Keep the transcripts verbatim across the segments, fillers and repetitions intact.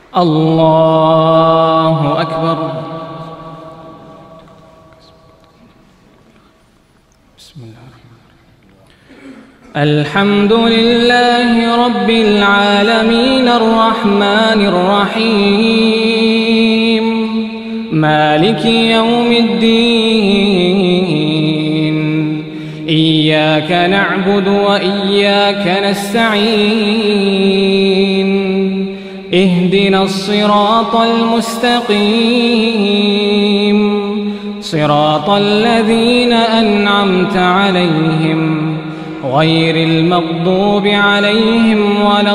الله أكبر. بسم الله الرحمن الرحيم. الحمد لله رب العالمين الرحمن الرحيم مالك يوم الدين إياك نعبد وإياك نستعين اهدنا الصراط المستقيم صراط الذين أنعمت عليهم غير المغضوب عليهم ولا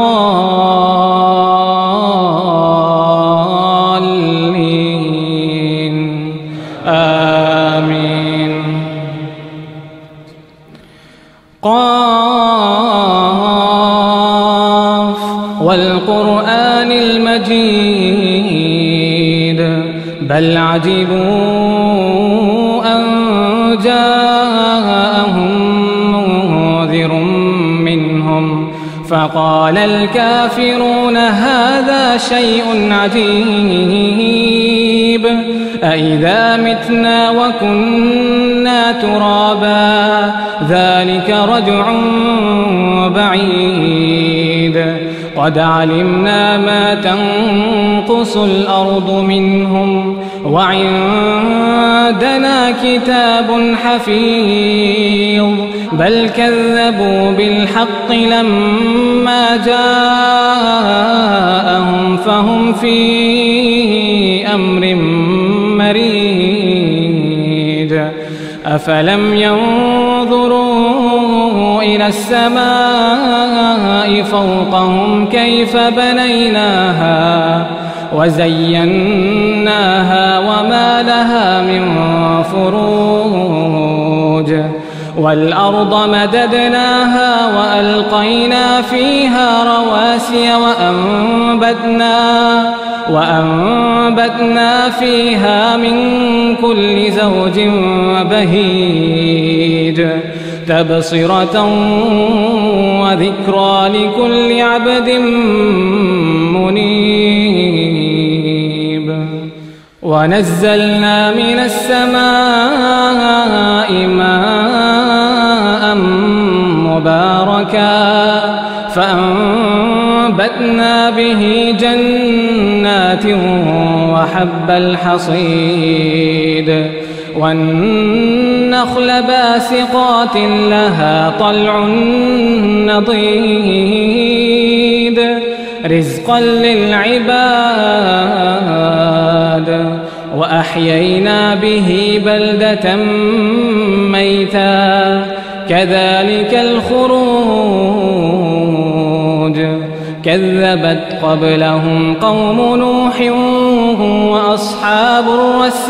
الضالين آمين. قاف والقرآن المجيد بل عجبوا أن جاءهم منذر منهم فقال الكافرون هذا شيء عجيب أإذا متنا وكنا ترابا ذلك رجع بعيد قد علمنا ما تنقص الأرض منهم وعندنا كتاب حفيظ بل كذبوا بالحق لما جاءهم فهم في أمر مريج أفلم ينظروا إلى السماء فوقهم كيف بنيناها وزيناها وما لها من فروج والأرض مددناها وألقينا فيها رواسي وأنبتنا وأنبتنا فيها من كل زوج بهيج تبصرة وذكرى لكل عبد منيب. ونزلنا من السماء ماء مباركا فأنبتنا به جنات وحب الحصيد والنخل باسقات لها طلع نضيد رزقا للعباد وأحيينا به بلدة ميتا كذلك الخروج كذبت قبلهم قوم نوح وأصحاب الرس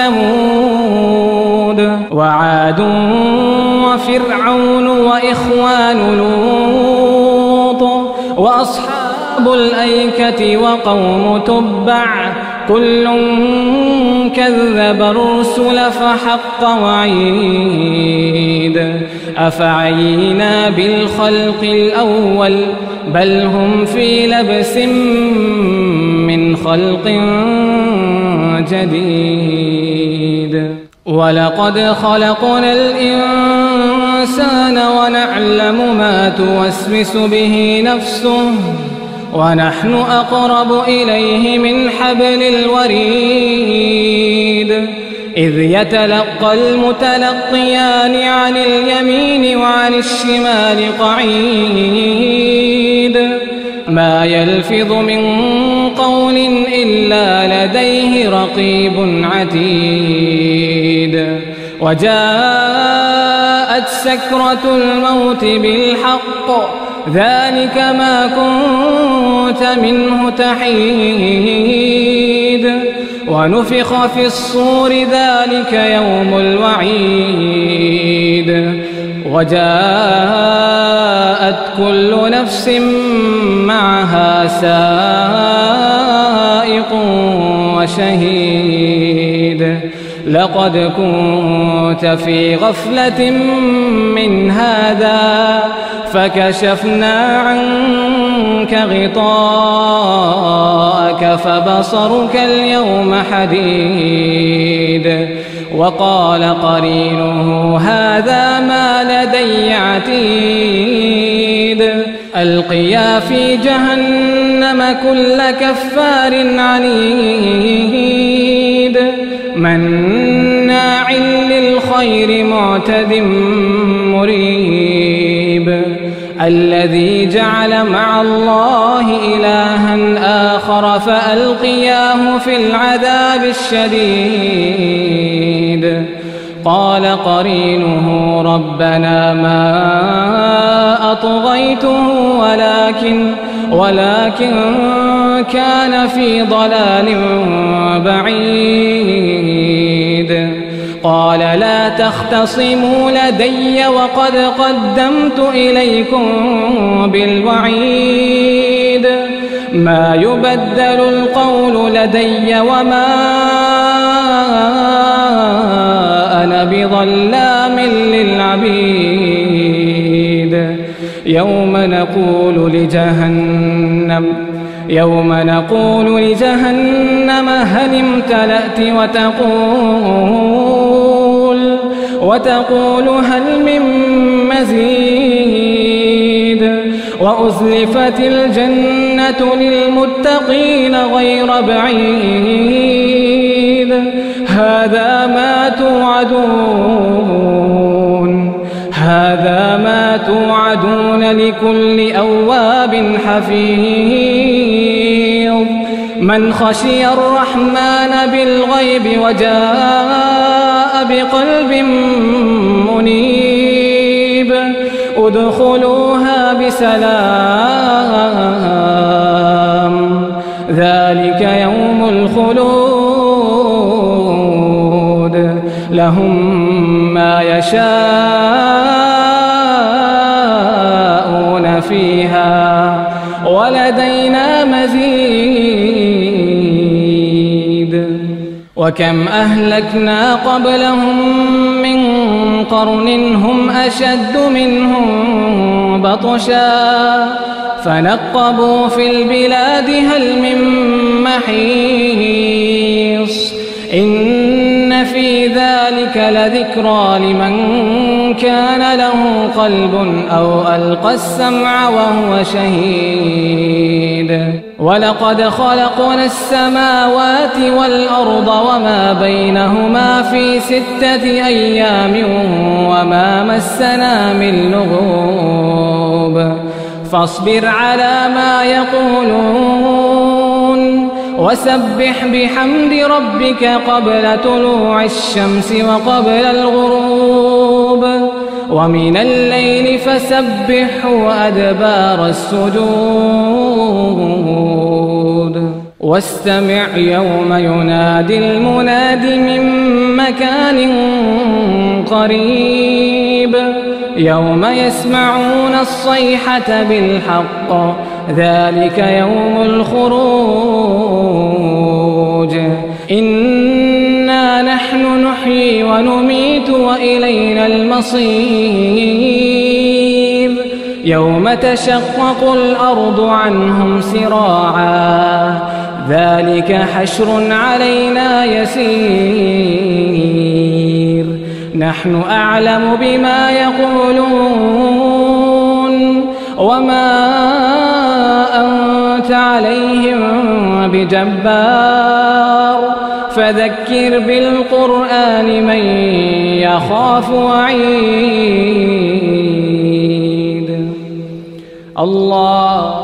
وثمود وعاد وفرعون وإخوان لوط وأصحاب الأيكة وقوم تبع كل كذب الرسل فحق وعيد أفعينا بالخلق الأول بل هم في لبس من خلق جديد. ولقد خلقنا الإنسان ونعلم ما توسوس به نفسه ونحن أقرب إليه من حبل الوريد إذ يتلقى المتلقيان عن اليمين وعن الشمال قعيد ما يلفظ من قول إلا لديه رقيب عتيد. وجاءت سكرة الموت بالحق ذلك ما كنت منه تحيد ونفخ في الصور ذلك يوم الوعيد وجاءت كل نفس معها سائق وشهيد لقد كنت في غفلة من هذا فكشفنا عنك عنك غطاءك فبصرك اليوم حديد. وقال قرينه هذا ما لدي عتيد. ألقيا في جهنم كل كفار عنيد مناع للخير معتد مريب. الذي جعل مع الله إلها آخر فألقياه في العذاب الشديد. قال قرينه ربنا ما أطغيته ولكن ولكن كان في ضلال بعيد. قال لا تختصموا لدي وقد قدمت إليكم بالوعيد. ما يبدل القول لدي وما أنا بظلام للعبيد. يوم نقول لجهنم يوم نقول لجهنم هل امتلأت وتقول وتقول هل من مزيد. وأزلفت الجنة للمتقين غير بعيد. هذا ما توعدون هذا ما توعدون لكل أواب حفيظ. من خشي الرحمن بالغيب وجاء بقلب منيب. ادخلوها بسلام ذلك يوم الخلود. لهم ما يشاءون فيها ولدينا مزيد. وكم أهلكنا قبلهم من قرن هم أشد منهم بطشا فنقبوا في البلاد هل من محيص. إن في ذلك لذكرى لمن كان له قلب أو ألقى السمع وهو شهيد. ولقد خلقنا السماوات والأرض وما بينهما في ستة أيام وما مسنا من لغوب. فاصبر على ما يقولون وسبح بحمد ربك قبل طلوع الشمس وقبل الغروب ومن الليل فسبح وأدبار السجود. واستمع يوم ينادي المناد من مكان قريب. يوم يسمعون الصيحة بالحق ذلك يوم الخروج. إنا نحن نحيي ونميت وإلينا المصير. يوم تشقق الأرض عنهم سراعا ذلك حشر علينا يسير. نحن أعلم بما يقولون وما أنت عليهم بجبار. فذكر بالقرآن من يخاف وعيد. الله